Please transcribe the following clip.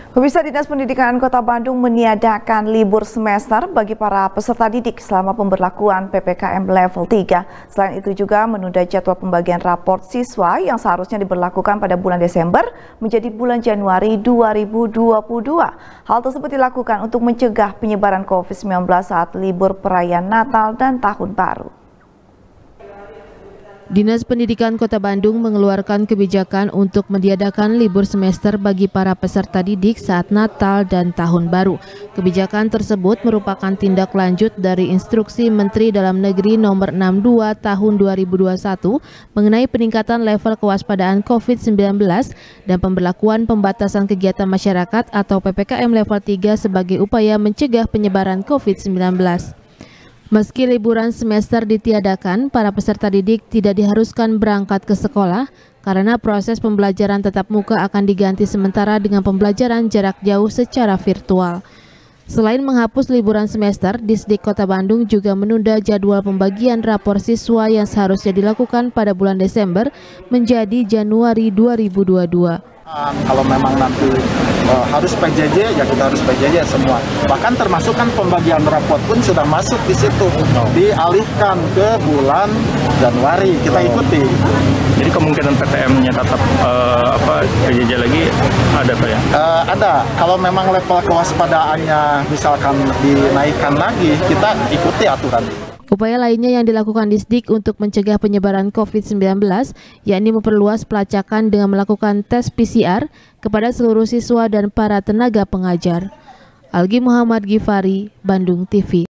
Pemirsa, Dinas Pendidikan Kota Bandung meniadakan libur semester bagi para peserta didik selama pemberlakuan PPKM level 3. Selain itu juga menunda jadwal pembagian raport siswa yang seharusnya diberlakukan pada bulan Desember menjadi bulan Januari 2022. Hal tersebut dilakukan untuk mencegah penyebaran COVID-19 saat libur perayaan Natal dan Tahun Baru. Dinas Pendidikan Kota Bandung mengeluarkan kebijakan untuk meniadakan libur semester bagi para peserta didik saat Natal dan Tahun Baru. Kebijakan tersebut merupakan tindak lanjut dari Instruksi Menteri Dalam Negeri Nomor 62 Tahun 2021 mengenai peningkatan level kewaspadaan COVID-19 dan pemberlakuan pembatasan kegiatan masyarakat atau PPKM level 3 sebagai upaya mencegah penyebaran COVID-19. Meski liburan semester ditiadakan, para peserta didik tidak diharuskan berangkat ke sekolah karena proses pembelajaran tatap muka akan diganti sementara dengan pembelajaran jarak jauh secara virtual. Selain menghapus liburan semester, Disdik Kota Bandung juga menunda jadwal pembagian rapor siswa yang seharusnya dilakukan pada bulan Desember menjadi Januari 2022. Kalau memang nanti harus PJJ, ya kita harus PJJ semua. Bahkan termasuk kan pembagian raport pun sudah masuk di situ, dialihkan ke bulan Januari, kita ikuti. Jadi kemungkinan PTM-nya tetap PJJ lagi ada Pak ya? Ada. Kalau memang level kewaspadaannya misalkan dinaikkan lagi, kita ikuti aturan. Upaya lainnya yang dilakukan Disdik untuk mencegah penyebaran COVID-19, yakni memperluas pelacakan dengan melakukan tes PCR kepada seluruh siswa dan para tenaga pengajar. Algi Muhammad Gifari, Bandung TV.